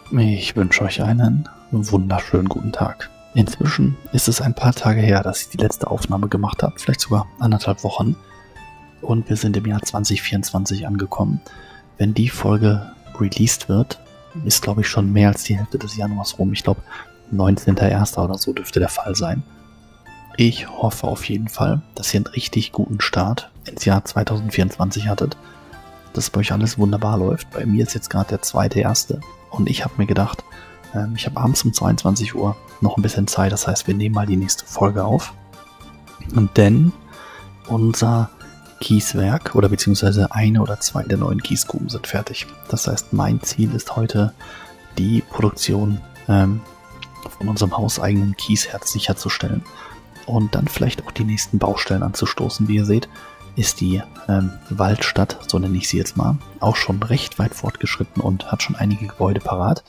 Ich wünsche euch einen wunderschönen guten Tag. Inzwischen ist es ein paar Tage her, dass ich die letzte Aufnahme gemacht habe, vielleicht sogar 1,5 Wochen. Und wir sind im Jahr 2024 angekommen. Wenn die Folge released wird, ist glaube ich schon mehr als die Hälfte des Januars rum. Ich glaube 19.01. oder so dürfte der Fall sein. Ich hoffe auf jeden Fall, dass ihr einen richtig guten Start ins Jahr 2024 hattet. Dass bei euch alles wunderbar läuft. Bei mir ist jetzt gerade der 2.1. Und ich habe mir gedacht, ich habe abends um 22 Uhr noch ein bisschen Zeit. Das heißt, wir nehmen mal die nächste Folge auf. Und denn unser Kieswerk oder beziehungsweise eine oder zwei der neuen Kiesgruben sind fertig. Das heißt, mein Ziel ist heute, die Produktion von unserem hauseigenen Kiesherz sicherzustellen. Und dann vielleicht auch die nächsten Baustellen anzustoßen. Wie ihr seht, ist die Waldstadt, so nenne ich sie jetzt mal, auch schon recht weit fortgeschritten und hat schon einige Gebäude parat.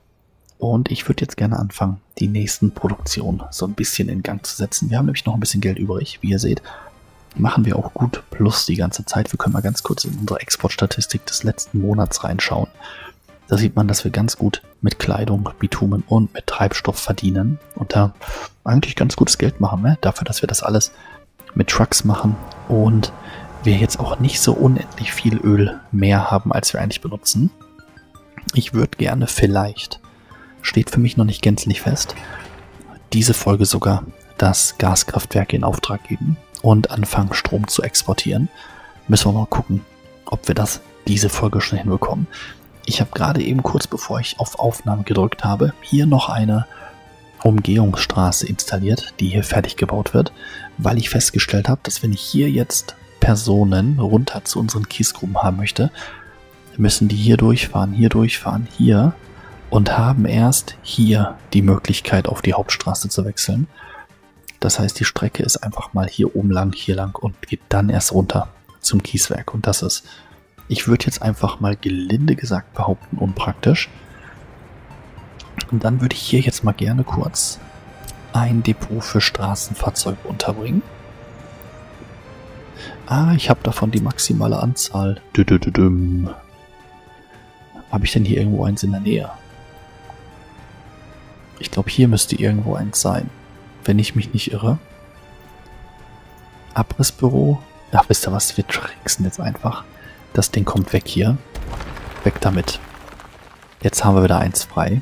Und ich würde jetzt gerne anfangen, die nächsten Produktionen so ein bisschen in Gang zu setzen. Wir haben nämlich noch ein bisschen Geld übrig. Wie ihr seht, machen wir auch gut plus die ganze Zeit. Wir können mal ganz kurz in unsere Exportstatistik des letzten Monats reinschauen. Da sieht man, dass wir ganz gut mit Kleidung, Bitumen und mit Treibstoff verdienen und da eigentlich ganz gutes Geld machen, ne? Dafür, dass wir das alles mit Trucks machen und wir jetzt auch nicht so unendlich viel Öl mehr haben, als wir eigentlich benutzen. Ich würde gerne vielleicht, steht für mich noch nicht gänzlich fest, diese Folge sogar das Gaskraftwerk in Auftrag geben und anfangen, Strom zu exportieren. Müssen wir mal gucken, ob wir das diese Folge schon hinbekommen. Ich habe gerade eben kurz bevor ich auf Aufnahme gedrückt habe, hier noch eine Umgehungsstraße installiert, die hier fertig gebaut wird, weil ich festgestellt habe, dass wenn ich hier jetzt Personen runter zu unseren Kiesgruben haben möchte, müssen die hier durchfahren, hier und haben erst hier die Möglichkeit, auf die Hauptstraße zu wechseln. Das heißt, die Strecke ist einfach mal hier oben lang, hier lang und geht dann erst runter zum Kieswerk. Und das ist, ich würde jetzt einfach mal gelinde gesagt behaupten, unpraktisch. Und dann würde ich hier jetzt mal gerne kurz ein Depot für Straßenfahrzeuge unterbringen. Ich habe davon die maximale Anzahl. Habe ich denn hier irgendwo eins in der Nähe? Ich glaube, hier müsste irgendwo eins sein, wenn ich mich nicht irre. Abrissbüro. Ach, wisst ihr was? Wir tricksen jetzt einfach. Das Ding kommt weg hier. Weg damit. Jetzt haben wir wieder eins frei.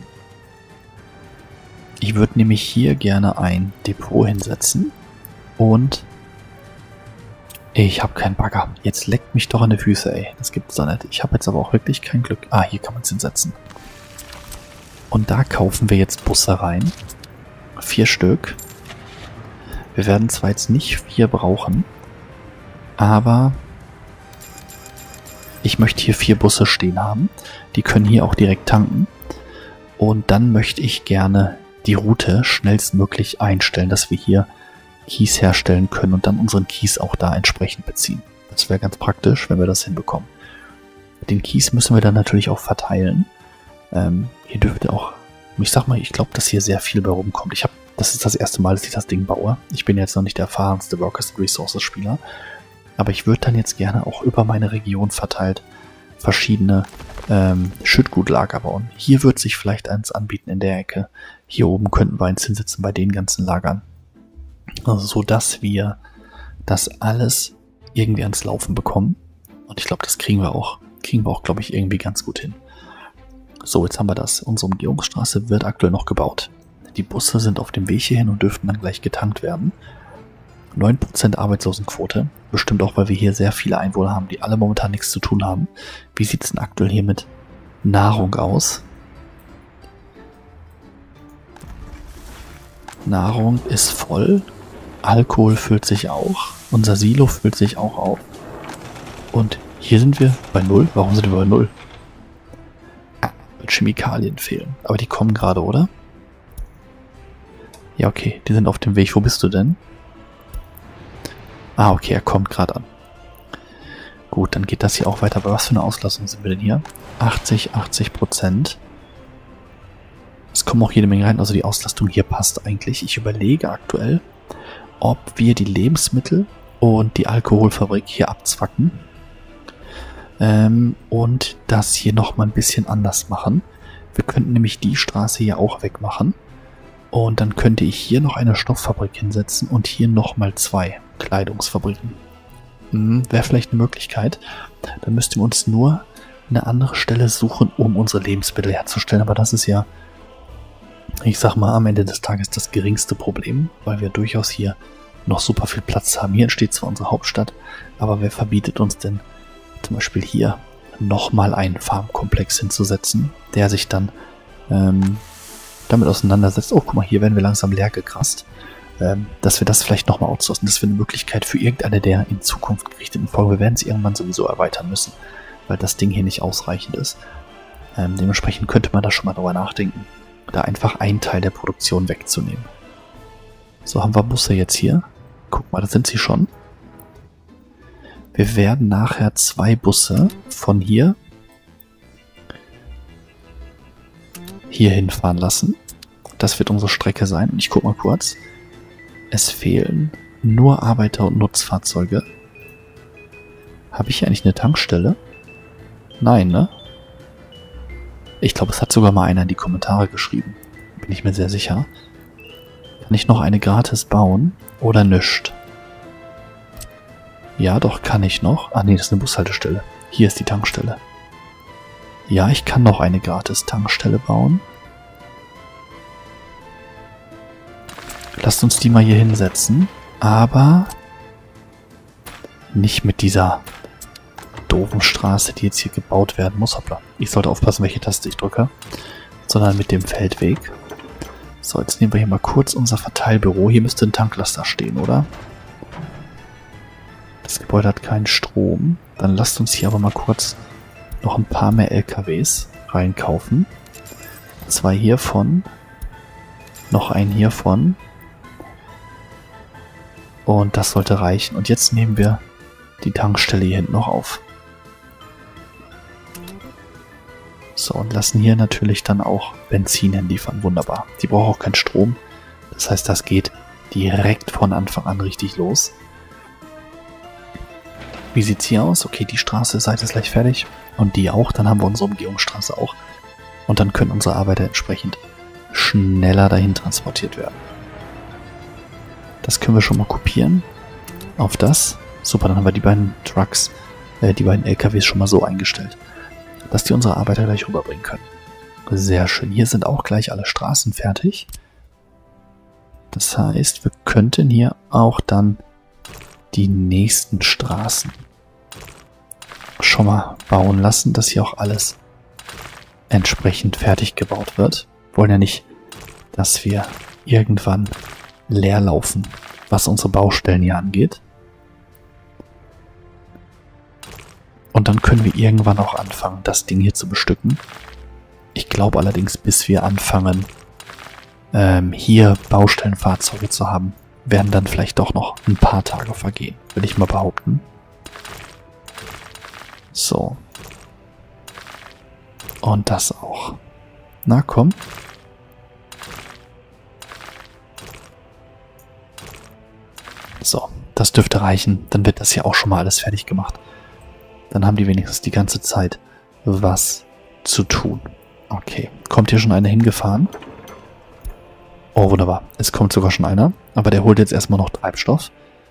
Ich würde nämlich hier gerne ein Depot hinsetzen. Und ich habe keinen Bagger. Jetzt leckt mich doch an die Füße, ey. Das gibt's da nicht. Ich habe jetzt aber auch wirklich kein Glück. Hier kann man es hinsetzen. Und da kaufen wir jetzt Busse rein. 4 Stück. Wir werden zwar jetzt nicht 4 brauchen, aber ich möchte hier 4 Busse stehen haben. Die können hier auch direkt tanken. Und dann möchte ich gerne die Route schnellstmöglich einstellen, dass wir hier Kies herstellen können und dann unseren Kies auch da entsprechend beziehen. Das wäre ganz praktisch, wenn wir das hinbekommen. Den Kies müssen wir dann natürlich auch verteilen. Hier dürfte auch, ich sag mal, ich glaube, dass hier sehr viel bei rumkommt. Das ist das erste Mal, dass ich das Ding baue. Ich bin jetzt noch nicht der erfahrenste Workers & Resources Spieler. Aber ich würde dann jetzt gerne auch über meine Region verteilt verschiedene Schüttgutlager bauen. Hier wird sich vielleicht eins anbieten in der Ecke. Hier oben könnten wir eins hinsetzen bei den ganzen Lagern. Also so, dass wir das alles irgendwie ans Laufen bekommen. Und ich glaube, das kriegen wir auch, glaube ich, irgendwie ganz gut hin. So, jetzt haben wir das. Unsere Umgehungsstraße wird aktuell noch gebaut. Die Busse sind auf dem Weg hierhin und dürften dann gleich getankt werden. 9% Arbeitslosenquote. Bestimmt auch, weil wir hier sehr viele Einwohner haben, die alle momentan nichts zu tun haben. Wie sieht es denn aktuell hier mit Nahrung aus? Nahrung ist voll. Alkohol füllt sich auch. Unser Silo füllt sich auch auf. Und hier sind wir bei 0. Warum sind wir bei 0? Chemikalien fehlen. Aber die kommen gerade, oder? Ja, okay. Die sind auf dem Weg. Wo bist du denn? Okay, er kommt gerade an. Gut, dann geht das hier auch weiter. Aber was für eine Auslastung sind wir denn hier? 80%. Es kommen auch jede Menge rein. Also die Auslastung hier passt eigentlich. Ich überlege aktuell, ob wir die Lebensmittel und die Alkoholfabrik hier abzwacken. Und das hier nochmal ein bisschen anders machen. Wir könnten nämlich die Straße hier auch wegmachen. Und dann könnte ich hier noch eine Stofffabrik hinsetzen und hier nochmal 2 Kleidungsfabriken. Wäre vielleicht eine Möglichkeit. Dann müssten wir uns nur eine andere Stelle suchen, um unsere Lebensmittel herzustellen. Aber das ist ja, ich sag mal, am Ende des Tages das geringste Problem, weil wir durchaus hier noch super viel Platz haben. Hier entsteht zwar unsere Hauptstadt, aber wer verbietet uns denn zum Beispiel hier nochmal einen Farmkomplex hinzusetzen, der sich dann damit auseinandersetzt. Oh, guck mal, hier werden wir langsam leer gekrasst. Dass wir das vielleicht nochmal outsourcen. Das wäre eine Möglichkeit für irgendeine der in Zukunft gerichteten Folgen. Wir werden es irgendwann sowieso erweitern müssen, weil das Ding hier nicht ausreichend ist. Dementsprechend könnte man da schon mal drüber nachdenken, da einfach einen Teil der Produktion wegzunehmen. So, haben wir Busse jetzt hier. Guck mal, da sind sie schon. Wir werden nachher 2 Busse von hier hinfahren lassen. Das wird unsere Strecke sein. Und ich guck mal kurz. Es fehlen nur Arbeiter- und Nutzfahrzeuge. Habe ich hier eigentlich eine Tankstelle? Nein, ne? Ich glaube, es hat sogar mal einer in die Kommentare geschrieben. Bin ich mir sehr sicher. Kann ich noch eine gratis bauen? Oder nischt? Ja, doch, kann ich noch. Ah, nee, das ist eine Bushaltestelle. Hier ist die Tankstelle. Ja, ich kann noch eine gratis Tankstelle bauen. Lasst uns die mal hier hinsetzen. Aber nicht mit dieser doofen Straße, die jetzt hier gebaut werden muss. Hoppla. Ich sollte aufpassen, welche Taste ich drücke. Sondern mit dem Feldweg. So, jetzt nehmen wir hier mal kurz unser Verteilbüro. Hier müsste ein Tanklaster stehen, oder? Das Gebäude hat keinen Strom. Dann lasst uns hier aber mal kurz noch ein paar mehr LKWs reinkaufen. 2 hiervon. Noch einen hiervon. Und das sollte reichen. Und jetzt nehmen wir die Tankstelle hier hinten noch auf. So, und lassen hier natürlich dann auch Benzin hinliefern. Wunderbar. Die braucht auch keinen Strom. Das heißt, das geht direkt von Anfang an richtig los. Wie sieht es hier aus? Okay, die Straße-Seite ist gleich fertig. Und die auch. Dann haben wir unsere Umgehungsstraße auch. Und dann können unsere Arbeiter entsprechend schneller dahin transportiert werden. Das können wir schon mal kopieren. Auf das. Super, dann haben wir die beiden Trucks, die beiden LKWs schon mal so eingestellt, dass die unsere Arbeiter gleich rüberbringen können. Sehr schön. Hier sind auch gleich alle Straßen fertig. Das heißt, wir könnten hier auch dann die nächsten Straßen schon mal bauen lassen, dass hier auch alles entsprechend fertig gebaut wird. Wir wollen ja nicht, dass wir irgendwann leer laufen, was unsere Baustellen hier angeht. Und dann können wir irgendwann auch anfangen, das Ding hier zu bestücken. Ich glaube allerdings, bis wir anfangen, hier Baustellenfahrzeuge zu haben, werden dann vielleicht doch noch ein paar Tage vergehen, will ich mal behaupten. So. Und das auch. Na komm. So, das dürfte reichen. Dann wird das hier auch schon mal alles fertig gemacht. Dann haben die wenigstens die ganze Zeit was zu tun. Okay, kommt hier schon einer hingefahren? Oh, wunderbar. Es kommt sogar schon einer. Aber der holt jetzt erstmal noch Treibstoff.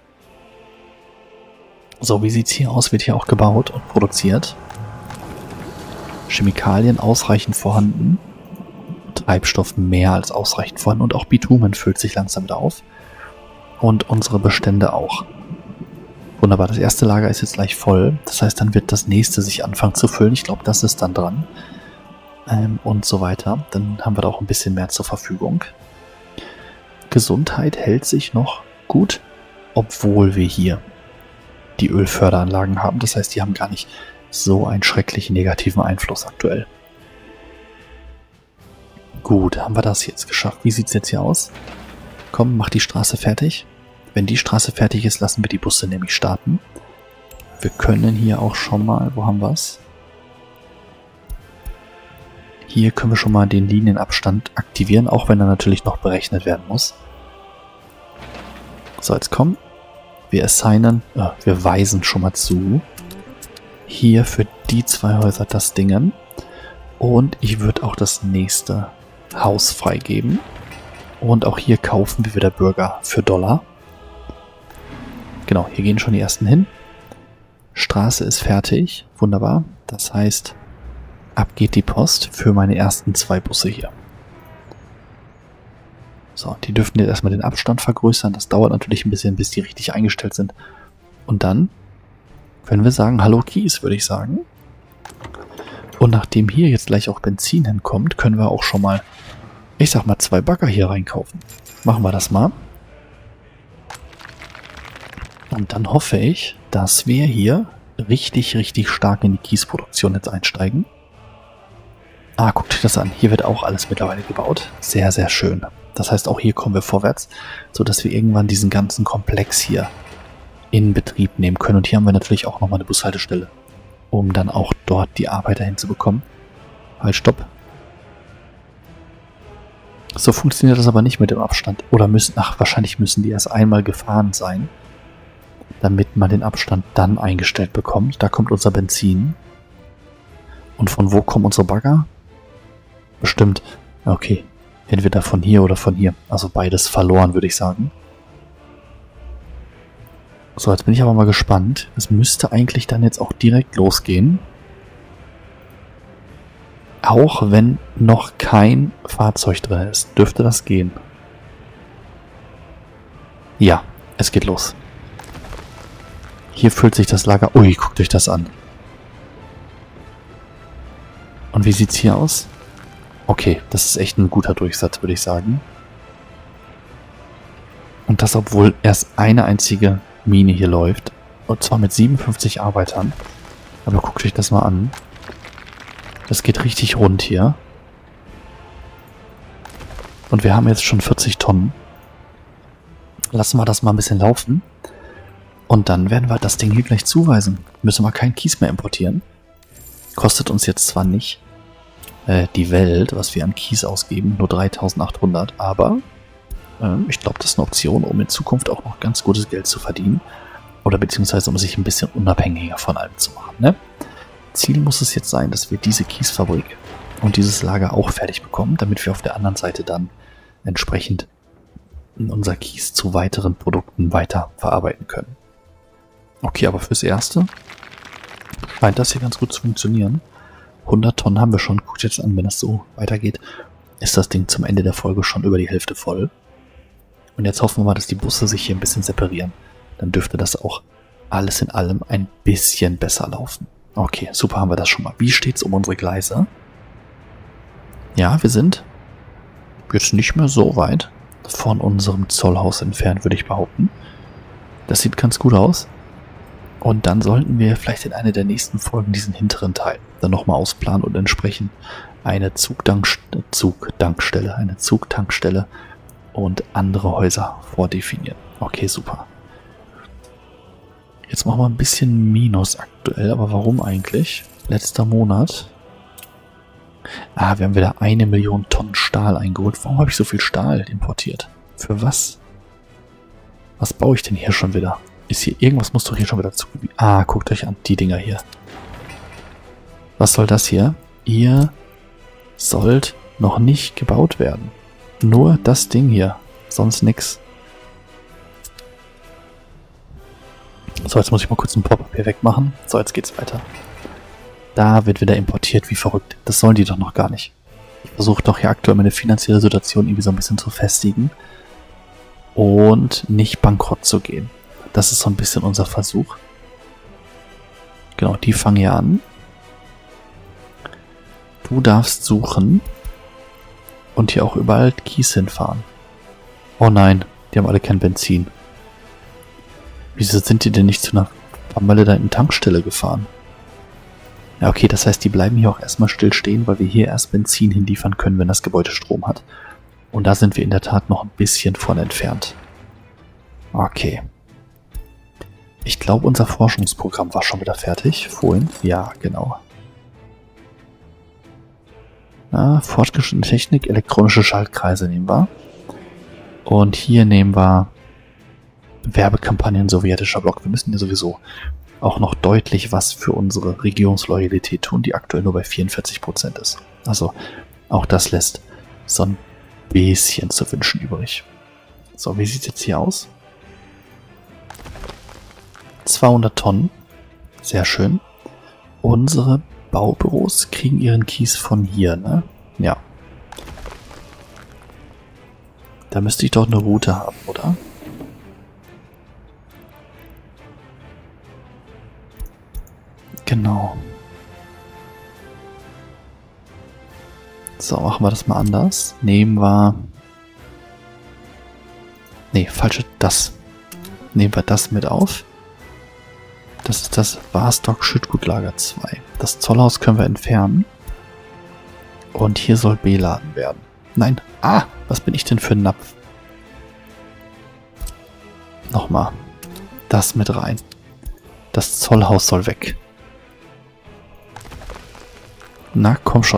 So, wie sieht es hier aus? Wird hier auch gebaut und produziert. Chemikalien ausreichend vorhanden. Treibstoff mehr als ausreichend vorhanden. Und auch Bitumen füllt sich langsam wieder auf. Und unsere Bestände auch. Wunderbar, das erste Lager ist jetzt gleich voll. Das heißt, dann wird das nächste sich anfangen zu füllen. Ich glaube, das ist dann dran. Und so weiter. Dann haben wir da auch ein bisschen mehr zur Verfügung. Gesundheit hält sich noch gut, obwohl wir hier die Ölförderanlagen haben. Das heißt, die haben gar nicht so einen schrecklichen negativen Einfluss aktuell. Gut, haben wir das jetzt geschafft. Wie sieht es jetzt hier aus? Komm, mach die Straße fertig. Wenn die Straße fertig ist, lassen wir die Busse nämlich starten. Wir können hier auch schon mal, wo haben wir es? Hier können wir schon mal den Linienabstand aktivieren, auch wenn er natürlich noch berechnet werden muss. So, jetzt komm. Wir wir weisen schon mal zu. Hier für die 2 Häuser das Dingen. Und ich würde auch das nächste Haus freigeben. Und auch hier kaufen wir wieder Bürger für Dollar. Genau, hier gehen schon die ersten hin. Straße ist fertig. Wunderbar. Das heißt, ab geht die Post für meine ersten 2 Busse hier. So, die dürften jetzt erstmal den Abstand vergrößern. Das dauert natürlich ein bisschen, bis die richtig eingestellt sind. Und dann können wir sagen, hallo Kies, würde ich sagen. Und nachdem hier jetzt gleich auch Benzin hinkommt, können wir auch schon mal, ich sag mal, 2 Bagger hier reinkaufen. Machen wir das mal. Und dann hoffe ich, dass wir hier richtig, richtig stark in die Kiesproduktion jetzt einsteigen. Ah, guckt euch das an. Hier wird auch alles mittlerweile gebaut. Sehr, sehr schön. Das heißt, auch hier kommen wir vorwärts, sodass wir irgendwann diesen ganzen Komplex hier in Betrieb nehmen können. Und hier haben wir natürlich auch nochmal eine Bushaltestelle, um dann auch dort die Arbeiter hinzubekommen. Halt, stopp. So funktioniert das aber nicht mit dem Abstand. Oder wahrscheinlich müssen die erst einmal gefahren sein, damit man den Abstand dann eingestellt bekommt. Da kommt unser Benzin. Und von wo kommen unsere Bagger? Bestimmt. Okay. Entweder von hier oder von hier. Also beides verloren, würde ich sagen. So, jetzt bin ich aber mal gespannt. Es müsste eigentlich dann jetzt auch direkt losgehen. Auch wenn noch kein Fahrzeug drin ist, dürfte das gehen. Ja, es geht los. Hier füllt sich das Lager. Ui, guckt euch das an. Und wie sieht's hier aus? Okay, das ist echt ein guter Durchsatz, würde ich sagen. Und das, obwohl erst eine einzige Mine hier läuft. Und zwar mit 57 Arbeitern. Aber guckt euch das mal an. Das geht richtig rund hier. Und wir haben jetzt schon 40 Tonnen. Lassen wir das mal ein bisschen laufen. Und dann werden wir das Ding hier gleich zuweisen. Müssen wir keinen Kies mehr importieren. Kostet uns jetzt zwar nicht die Welt, was wir an Kies ausgeben, nur 3.800, aber ich glaube, das ist eine Option, um in Zukunft auch noch ganz gutes Geld zu verdienen. Oder beziehungsweise um sich ein bisschen unabhängiger von allem zu machen. Ne? Ziel muss es jetzt sein, dass wir diese Kiesfabrik und dieses Lager auch fertig bekommen, damit wir auf der anderen Seite dann entsprechend unser Kies zu weiteren Produkten weiter verarbeiten können. Okay, aber fürs Erste scheint das hier ganz gut zu funktionieren. 100 Tonnen haben wir schon. Guckt jetzt an, wenn das so weitergeht, ist das Ding zum Ende der Folge schon über die Hälfte voll. Und jetzt hoffen wir mal, dass die Busse sich hier ein bisschen separieren. Dann dürfte das auch alles in allem ein bisschen besser laufen. Okay, super, haben wir das schon mal. Wie steht's um unsere Gleise? Ja, wir sind jetzt nicht mehr so weit von unserem Zollhaus entfernt, würde ich behaupten. Das sieht ganz gut aus. Und dann sollten wir vielleicht in einer der nächsten Folgen diesen hinteren Teil dann nochmal ausplanen und entsprechend eine Zugtankstelle und andere Häuser vordefinieren. Okay, super. Jetzt machen wir ein bisschen Minus aktuell, aber warum eigentlich? Letzter Monat. Ah, wir haben wieder 1 Million Tonnen Stahl eingeholt. Warum habe ich so viel Stahl importiert? Für was? Was baue ich denn hier schon wieder? Ist hier irgendwas, muss doch hier schon wieder zu... Ah, guckt euch an, die Dinger hier. Was soll das hier? Ihr sollt noch nicht gebaut werden. Nur das Ding hier. Sonst nix. So, jetzt muss ich mal kurz ein Pop-up hier wegmachen. So, jetzt geht's weiter. Da wird wieder importiert, wie verrückt. Das sollen die doch noch gar nicht. Ich versuche doch hier aktuell meine finanzielle Situation irgendwie so ein bisschen zu festigen. Und nicht bankrott zu gehen. Das ist so ein bisschen unser Versuch. Genau, die fangen hier an. Du darfst suchen. Und hier auch überall Kies hinfahren. Oh nein, die haben alle kein Benzin. Wieso sind die denn nicht zu einer vermaledeiten Tankstelle gefahren? Ja, okay, das heißt, die bleiben hier auch erstmal still stehen, weil wir hier erst Benzin hinliefern können, wenn das Gebäude Strom hat. Und da sind wir in der Tat noch ein bisschen von entfernt. Okay. Ich glaube, unser Forschungsprogramm war schon wieder fertig. Vorhin. Ja, genau. Fortgeschrittene Technik, elektronische Schaltkreise nehmen wir. Und hier nehmen wir Werbekampagnen sowjetischer Block. Wir müssen ja sowieso auch noch deutlich was für unsere Regierungsloyalität tun, die aktuell nur bei 44% ist. Also auch das lässt so ein bisschen zu wünschen übrig. So, wie sieht es jetzt hier aus? 200 Tonnen. Sehr schön. Unsere Baubüros kriegen ihren Kies von hier, ne? Ja. Da müsste ich doch eine Route haben, oder? Genau. So, machen wir das mal anders. Nehmen wir... Nee, falsche, das. Nehmen wir das mit auf. Das ist das Warstock-Schüttgutlager 2. Das Zollhaus können wir entfernen. Und hier soll beladen werden. Nein. Ah, was bin ich denn für ein Napf? Nochmal. Das mit rein. Das Zollhaus soll weg. Na, komm schon.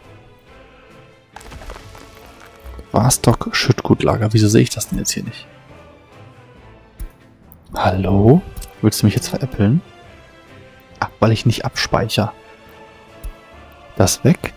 Warstock-Schüttgutlager. Wieso sehe ich das denn jetzt hier nicht? Hallo? Willst du mich jetzt veräppeln? Ach, weil ich nicht abspeichere. Das weg?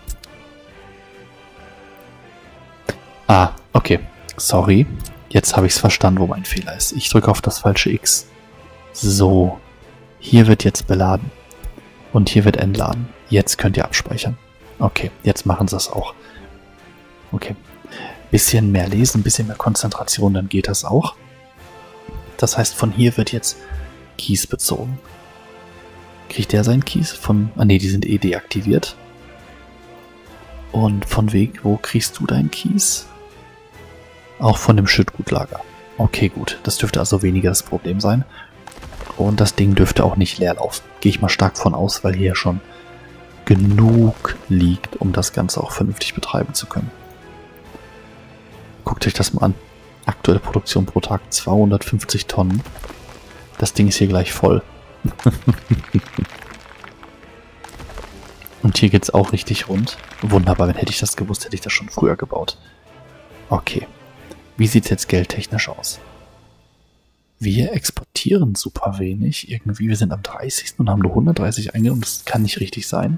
Ah, okay. Sorry. Jetzt habe ich es verstanden, wo mein Fehler ist. Ich drücke auf das falsche X. So. Hier wird jetzt beladen. Und hier wird entladen. Jetzt könnt ihr abspeichern. Okay, jetzt machen sie es auch. Okay. Bisschen mehr lesen, bisschen mehr Konzentration, dann geht das auch. Das heißt, von hier wird jetzt Kies bezogen. Kriegt der seinen Kies? Von... Ah ne, die sind eh deaktiviert. Und von Weg, wo kriegst du deinen Kies? Auch von dem Schüttgutlager. Okay, gut. Das dürfte also weniger das Problem sein. Und das Ding dürfte auch nicht leer laufen. Gehe ich mal stark von aus, weil hier schon genug liegt, um das Ganze auch vernünftig betreiben zu können. Guckt euch das mal an. Aktuelle Produktion pro Tag 250 Tonnen. Das Ding ist hier gleich voll. Und hier geht es auch richtig rund. Wunderbar, wenn hätte ich das gewusst, hätte ich das schon früher gebaut. Okay. Wie sieht es jetzt geldtechnisch aus? Wir exportieren super wenig. Irgendwie, wir sind am 30. und haben nur 130 eingenommen. Das kann nicht richtig sein.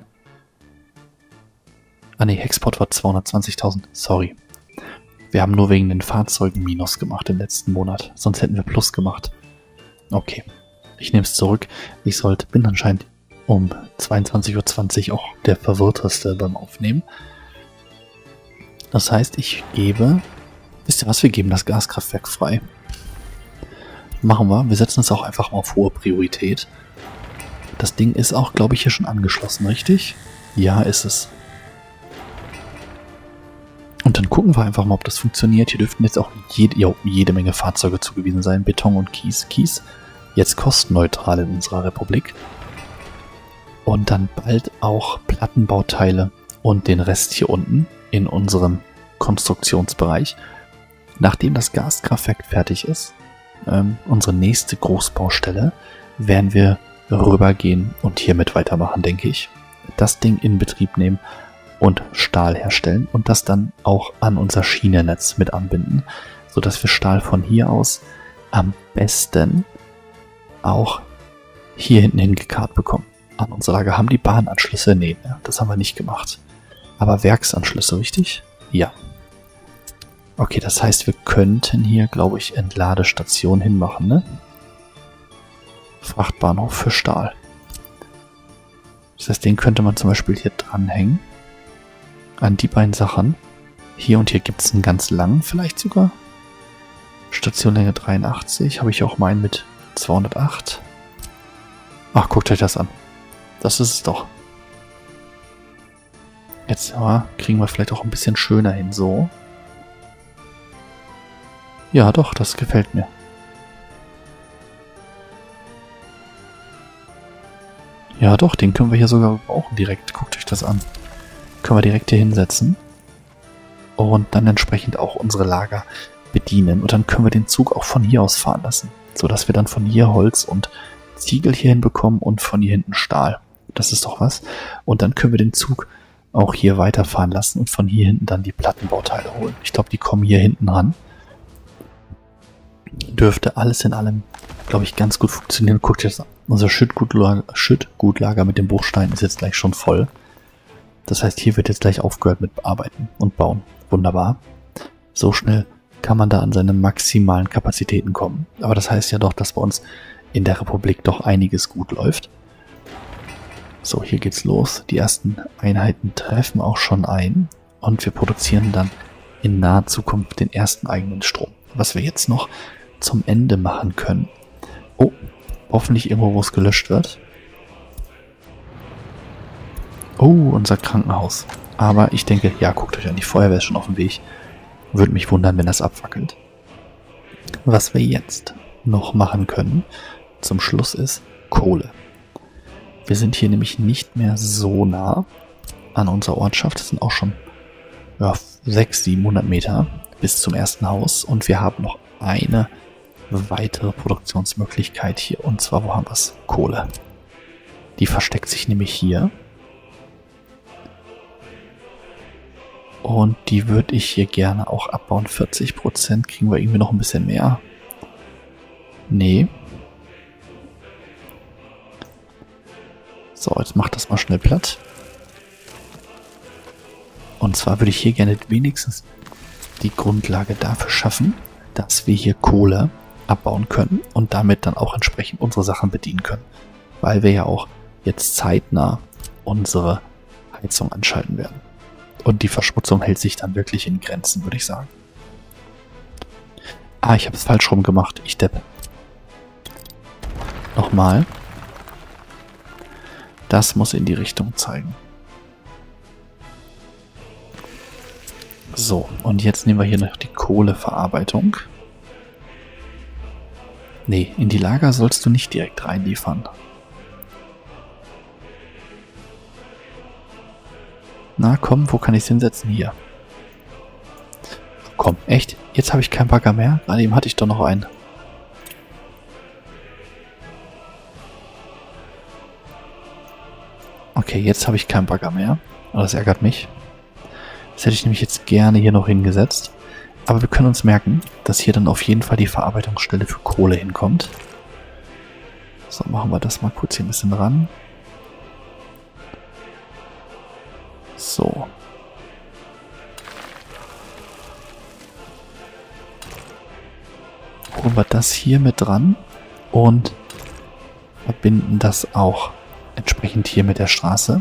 Ah ne, Export war 220.000. Sorry. Wir haben nur wegen den Fahrzeugen Minus gemacht im letzten Monat. Sonst hätten wir Plus gemacht. Okay. Ich nehme es zurück. Bin anscheinend um 22:20 Uhr auch der Verwirrteste beim Aufnehmen. Das heißt, ich gebe... Wisst ihr was? Wir geben das Gaskraftwerk frei. Machen wir. Wir setzen es auch einfach mal auf hohe Priorität. Das Ding ist auch, glaube ich, hier schon angeschlossen, richtig? Ja, ist es. Und dann gucken wir einfach mal, ob das funktioniert. Hier dürften jetzt auch jede Menge Fahrzeuge zugewiesen sein. Beton und Kies. Kies jetzt kostenneutral in unserer Republik. Und dann bald auch Plattenbauteile und den Rest hier unten in unserem Konstruktionsbereich. Nachdem das Gaskraftwerk fertig ist, unsere nächste Großbaustelle, werden wir rübergehen und hiermit weitermachen, denke ich. Das Ding in Betrieb nehmen und Stahl herstellen und das dann auch an unser Schienennetz mit anbinden, sodass wir Stahl von hier aus am besten auch hier hinten hingekarrt bekommen. An unser Lager haben die Bahnanschlüsse? Nee, das haben wir nicht gemacht. Aber Werksanschlüsse, richtig? Ja. Okay, das heißt, wir könnten hier, glaube ich, Entladestation hinmachen, ne? Frachtbahnhof für Stahl. Das heißt, den könnte man zum Beispiel hier dranhängen. An die beiden Sachen. Hier und hier gibt es einen ganz langen vielleicht sogar. Stationlänge 83. Habe ich auch meinen mit 208. Ach, guckt euch das an. Das ist es doch. Jetzt ja, kriegen wir vielleicht auch ein bisschen schöner hin, so. Ja, doch, das gefällt mir. Ja, doch, den können wir hier sogar brauchen direkt. Guckt euch das an. Können wir direkt hier hinsetzen. Und dann entsprechend auch unsere Lager bedienen. Und dann können wir den Zug auch von hier aus fahren lassen. Sodass wir dann von hier Holz und Ziegel hier hinbekommen und von hier hinten Stahl. Das ist doch was. Und dann können wir den Zug auch hier weiterfahren lassen und von hier hinten dann die Plattenbauteile holen. Ich glaube, die kommen hier hinten ran. Dürfte alles in allem, glaube ich, ganz gut funktionieren. Guckt Unser Schüttgutlager mit dem Bruchstein ist jetzt gleich schon voll. Das heißt, hier wird jetzt gleich aufgehört mit Bearbeiten und Bauen. Wunderbar. So schnell kann man da an seine maximalen Kapazitäten kommen. Aber das heißt ja doch, dass bei uns in der Republik doch einiges gut läuft. So, hier geht's los. Die ersten Einheiten treffen auch schon ein. Und wir produzieren dann in naher Zukunft den ersten eigenen Strom. Was wir jetzt noch zum Ende machen können. Oh, hoffentlich irgendwo, wo es gelöscht wird. Oh, unser Krankenhaus. Aber ich denke, ja, guckt euch an, die Feuerwehr ist schon auf dem Weg. Würde mich wundern, wenn das abfackelt. Was wir jetzt noch machen können, zum Schluss ist Kohle. Wir sind hier nämlich nicht mehr so nah an unserer Ortschaft. Das sind auch schon 600, 700 Meter bis zum ersten Haus. Und wir haben noch eine weitere Produktionsmöglichkeit hier. Und zwar, wo haben wir es? Kohle. Die versteckt sich nämlich hier. Und die würde ich hier gerne auch abbauen. 40%. Kriegen wir irgendwie noch ein bisschen mehr? Nee. So, jetzt macht das mal schnell platt. Und zwar würde ich hier gerne wenigstens die Grundlage dafür schaffen, dass wir hier Kohle abbauen können und damit dann auch entsprechend unsere Sachen bedienen können. Weil wir ja auch jetzt zeitnah unsere Heizung anschalten werden. Und die Verschmutzung hält sich dann wirklich in Grenzen, würde ich sagen. Ah, ich habe es falsch rum gemacht. Ich depp. Nochmal. Das muss in die Richtung zeigen. So, und jetzt nehmen wir hier noch die Kohleverarbeitung. Nee, in die Lager sollst du nicht direkt reinliefern. Na komm, wo kann ich es hinsetzen? Hier. Komm, echt? Jetzt habe ich keinen Bagger mehr? Gerade eben hatte ich doch noch einen. Okay, jetzt habe ich keinen Bagger mehr. Aber das ärgert mich. Das hätte ich nämlich jetzt gerne hier noch hingesetzt. Aber wir können uns merken, dass hier dann auf jeden Fall die Verarbeitungsstelle für Kohle hinkommt. So, machen wir das mal kurz hier ein bisschen ran. So. Holen wir das hier mit dran und verbinden das auch entsprechend hier mit der Straße.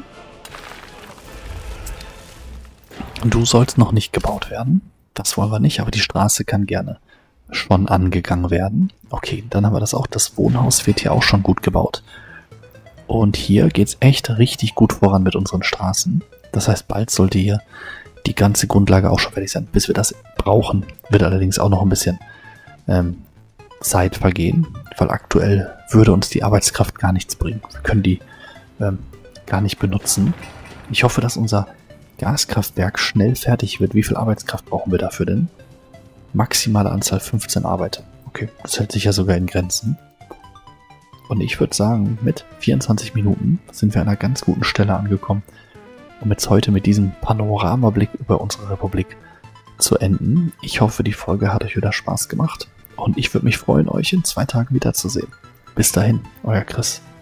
Du sollst noch nicht gebaut werden. Das wollen wir nicht, aber die Straße kann gerne schon angegangen werden. Okay, dann haben wir das auch. Das Wohnhaus wird hier auch schon gut gebaut. Und hier geht es echt richtig gut voran mit unseren Straßen. Das heißt, bald sollte hier die ganze Grundlage auch schon fertig sein. Bis wir das brauchen, wird allerdings auch noch ein bisschen Zeit vergehen, weil aktuell würde uns die Arbeitskraft gar nichts bringen. Wir können die gar nicht benutzen. Ich hoffe, dass unser Gaskraftwerk schnell fertig wird. Wie viel Arbeitskraft brauchen wir dafür denn? Maximale Anzahl 15 Arbeiter. Okay, das hält sich ja sogar in Grenzen. Und ich würde sagen, mit 24 Minuten sind wir an einer ganz guten Stelle angekommen, um jetzt heute mit diesem Panoramablick über unsere Republik zu enden. Ich hoffe, die Folge hat euch wieder Spaß gemacht und ich würde mich freuen, euch in 2 Tagen wiederzusehen. Bis dahin, euer Chris.